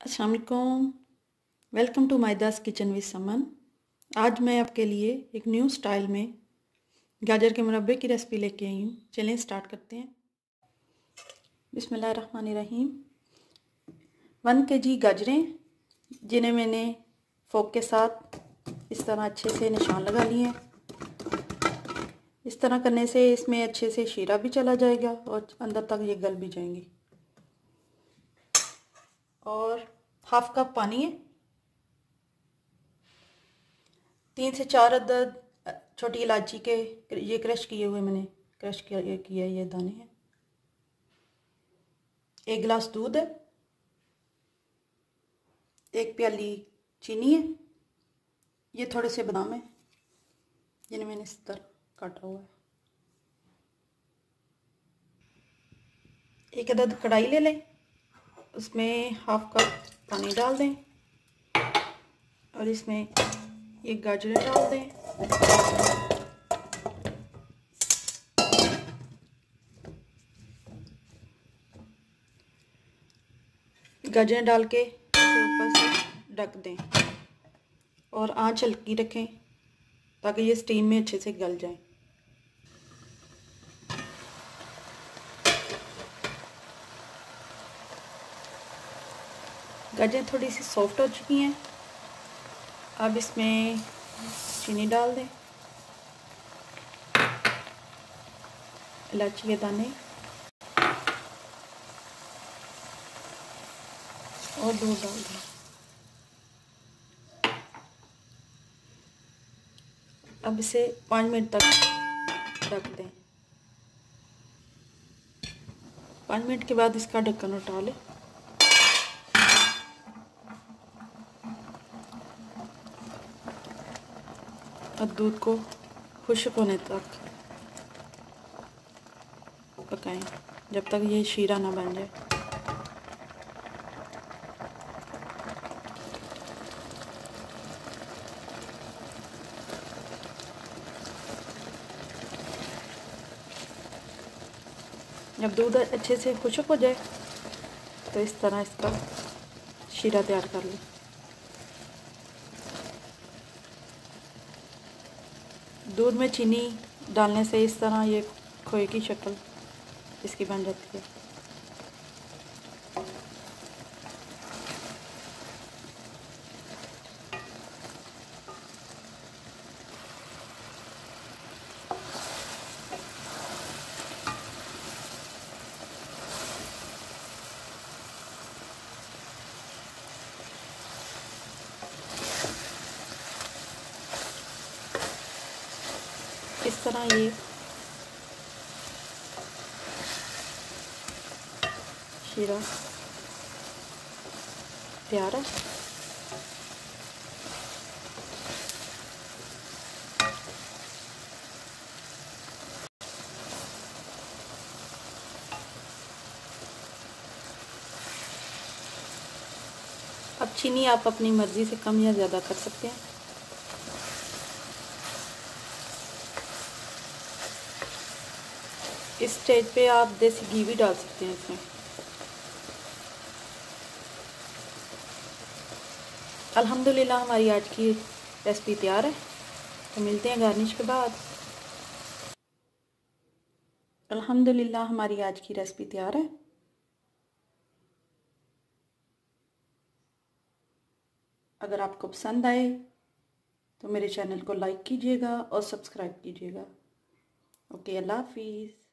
अस्सलाम वालेकुम। Welcome to Midas kitchen with Saman. आज मैं आपके लिए एक न्यू स्टाइल में गाजर के मुरब्बे की रेसिपी लेके आई हूँ। चलें स्टार्ट करते हैं। बिस्मिल्लाहिर्रहमानिर्रहीम। 1 kg गाजरें, जिन्हें मैंने फोक के साथ इस तरह अच्छे से निशान लगा लिए हैं। इस तरह करने से इसमें अच्छे से शीरा भी चला जाएगा और अंदर तक ये गल भी जाएंगी। और 1/2 कप पानी है। 3 से 4 अदद छोटी इलायची के ये क्रश किए हुए मैंने क्रश किया ये दाने हैं। 1 गिलास दूध है। 1 प्याली चीनी है। ये थोड़े से बादाम है जिन्हें मैंने इस तरह काटा हुआ है। 1 अदद कढ़ाई ले लें, उसमें 1/2 कप पानी डाल दें और इसमें ये गाजरें डाल दें। गाजरें डाल के इसे ऊपर से ढक दें और आंच हल्की रखें ताकि ये स्टीम में अच्छे से गल जाए। गाजरें थोड़ी सी सॉफ्ट हो चुकी हैं। अब इसमें चीनी डाल दें, इलायची के दाने और दूध डाल दें। अब इसे 5 मिनट तक ढक दें। 5 मिनट के बाद इसका ढक्कन उठा लें। अब दूध को खुश्क होने तक पकाएं जब तक ये शीरा ना बन जाए। जब दूध अच्छे से खुश्क हो जाए तो इस तरह इसका शीरा तैयार कर लें। दूध में चीनी डालने से इस तरह ये खोए की शक्ल इसकी बन जाती है। इस तरह ये शीरा तैयार है। अब चीनी आप अपनी मर्ज़ी से कम या ज़्यादा कर सकते हैं। इस स्टेज पे आप देसी घी भी डाल सकते हैं इसमें। अल्हम्दुलिल्लाह हमारी आज की रेसिपी तैयार है। तो मिलते हैं गार्निश के बाद। अल्हम्दुलिल्लाह हमारी आज की रेसिपी तैयार है। अगर आपको पसंद आए तो मेरे चैनल को लाइक कीजिएगा और सब्सक्राइब कीजिएगा। ओके, अल्लाह हाफिज़।